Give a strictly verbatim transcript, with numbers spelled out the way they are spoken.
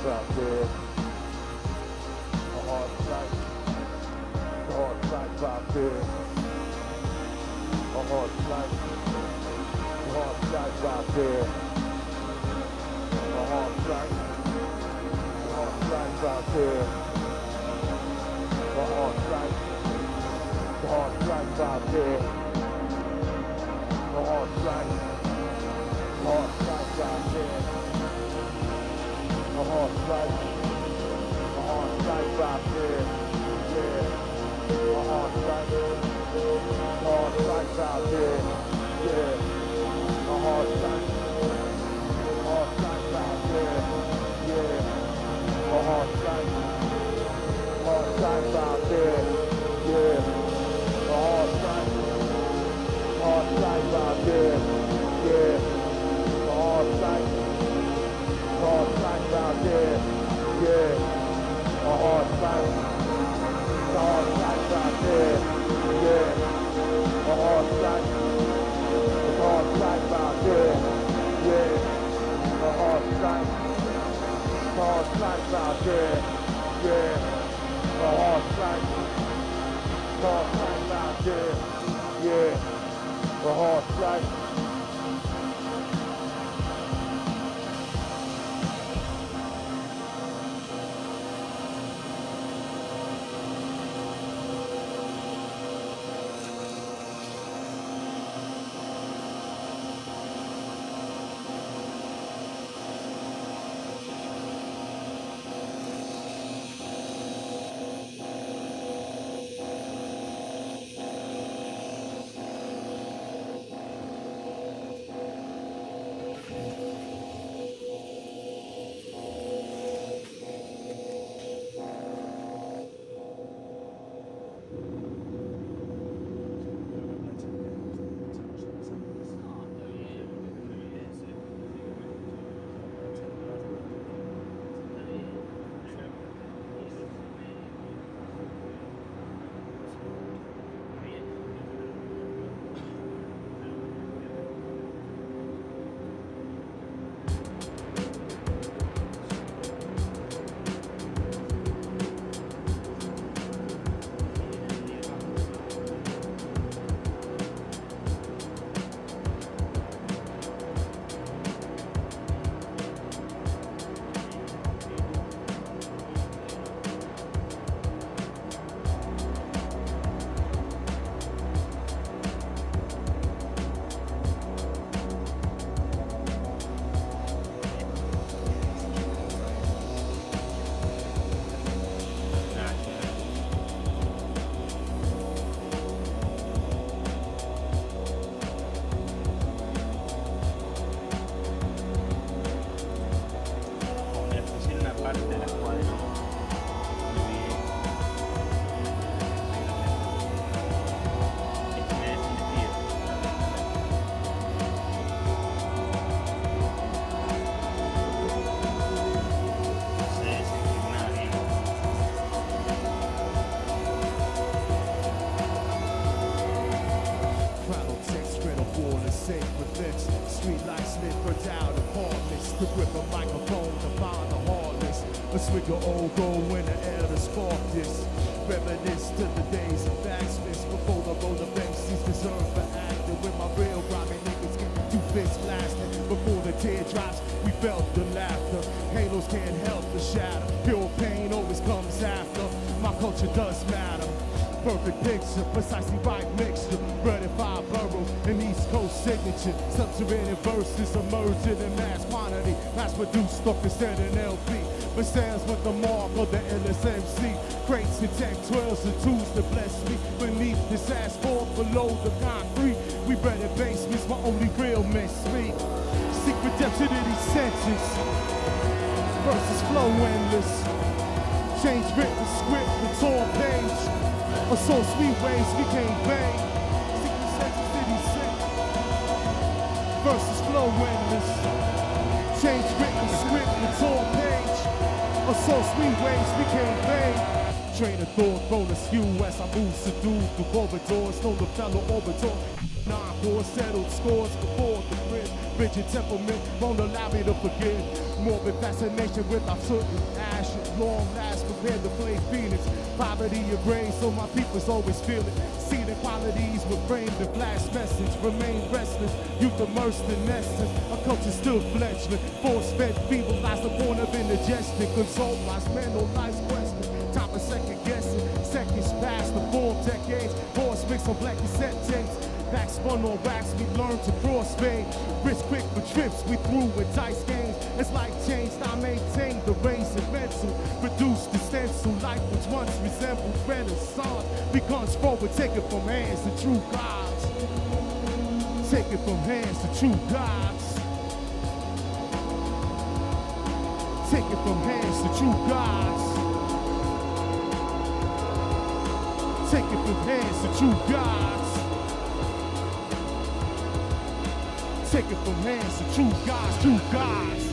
life out there. A hard life. A hard life out there. A hard life. A hard life out there. A hard life. A hard life out there. A hard life. A hard life out there. A hard life. A hard life out there. A hard life. A hard life out there. Yeah. A hard life. A hard life out there. Yeah. A hard life. A hard life out there. Yeah. A hard life. A hard life out there. Yeah. A hard life. A hard life out there. Yeah. A hard life. A hard life out there. Yeah. A hard life. A hard life out there. Yeah. A hard life. A hard life out there. Yeah. A hard life. A hard life out there. Yeah. A hard life. A hard life out there. Yeah. A hard life. Street lights lit, burnt out apartments. To grip a microphone to find the heartless. A swig of old gold when the air to spark this. Reminisce to the days of backsmiths before the roller banksies deserve for acting. When my real grimy niggas get two fists blasting. Before the teardrops, we felt the laughter. Halos can't help the shadow. Pure pain always comes after. My culture does matter. Perfect picture, precisely right mixture. Bread and five boroughs, an East Coast signature. Subterranean verses emerging in mass quantity. Mass produced stuff instead of L P. But stands with the mark of the L S M C. Crates and tech twelves and twos to bless me. Beneath this asphalt, below the concrete. We bred in basements, my only real men speak. Seek redemption in these centuries. Verses flow endless. Change written script, the torn page. Or so sweet ways became vain. Secret senses did he say? Verses flow endless. Change written script, the torn page. Or so sweet ways became vain. Train of thought, roll askew as I move subdued through corridors. Know the fellow orbital. Nine four settled scores before the grid. Rigid temperament won't allow me to forgive. Morbid fascination with our soot and ashes. Long last prepared to play Phoenix. Poverty of grain, so my people's always feel it. See the qualities with framed and flash message. Remain restless, youth immersed in essence. A culture still fledgling. Force-fed, feeble lies the point of indigestion. Consult wise men on life's question. Time for second guessing. Seconds past the four decades. Horse mix on black cassette tapes. Back spun on wax, we learned to crossfade. Risk quick for trips, we through with dice games. It's like change, I maintain the race and mental. Reduce the stencil, life which once resembled renaissance. Becomes forward, take it from hands to true gods. Take it from hands to true gods. Take it from hands to true gods. Take it from hands to true gods. Take it from hands to true gods, true gods.